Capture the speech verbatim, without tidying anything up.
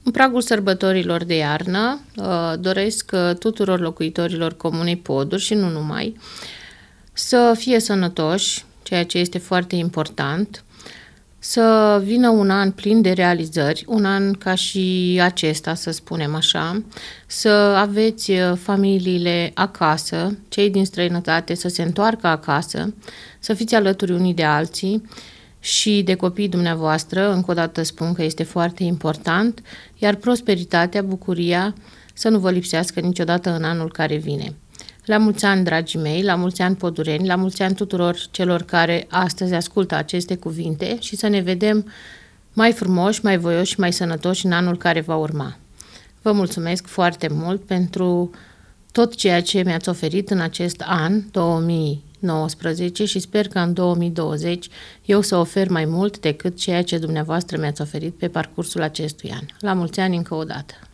În pragul sărbătorilor de iarnă, doresc tuturor locuitorilor Comunei Poduri și nu numai să fie sănătoși, ceea ce este foarte important, să vină un an plin de realizări, un an ca și acesta, să spunem așa, să aveți familiile acasă, cei din străinătate să se întoarcă acasă, să fiți alături unii de alții și de copiii dumneavoastră, încă o dată spun că este foarte important, iar prosperitatea, bucuria să nu vă lipsească niciodată în anul care vine. La mulți ani, dragii mei, la mulți ani podureni, la mulți ani tuturor celor care astăzi ascultă aceste cuvinte și să ne vedem mai frumoși, mai voioși și mai sănătoși în anul care va urma. Vă mulțumesc foarte mult pentru tot ceea ce mi-ați oferit în acest an două mii nouăsprezece și sper că în două mii douăzeci eu să ofer mai mult decât ceea ce dumneavoastră mi-ați oferit pe parcursul acestui an. La mulți ani încă o dată!